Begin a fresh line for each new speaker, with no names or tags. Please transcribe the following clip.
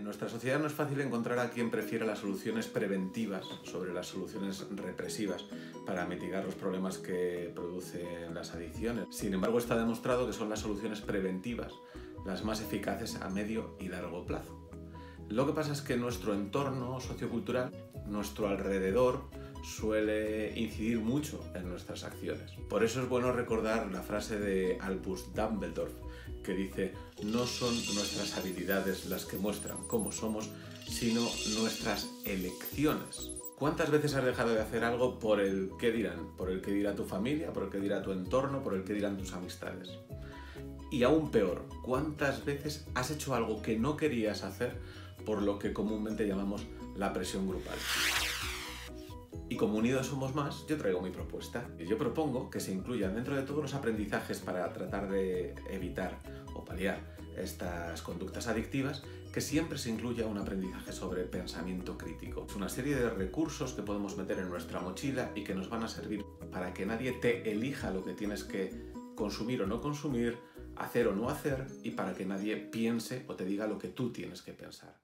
En nuestra sociedad no es fácil encontrar a quien prefiera las soluciones preventivas sobre las soluciones represivas para mitigar los problemas que producen las adicciones. Sin embargo, está demostrado que son las soluciones preventivas las más eficaces a medio y largo plazo. Lo que pasa es que nuestro entorno sociocultural, nuestro alrededor, suele incidir mucho en nuestras acciones. Por eso es bueno recordar la frase de Albus Dumbledore, que dice: no son nuestras habilidades las que muestran cómo somos, sino nuestras elecciones. ¿Cuántas veces has dejado de hacer algo por el qué dirán? Por el qué dirá tu familia, por el qué dirá tu entorno, por el qué dirán tus amistades. Y aún peor, ¿cuántas veces has hecho algo que no querías hacer por lo que comúnmente llamamos la presión grupal? Y como Unidos Somos Más, yo traigo mi propuesta. Yo propongo que se incluyan dentro de todos los aprendizajes para tratar de evitar o paliar estas conductas adictivas, que siempre se incluya un aprendizaje sobre pensamiento crítico. Es una serie de recursos que podemos meter en nuestra mochila y que nos van a servir para que nadie te elija lo que tienes que consumir o no consumir, hacer o no hacer, y para que nadie piense o te diga lo que tú tienes que pensar.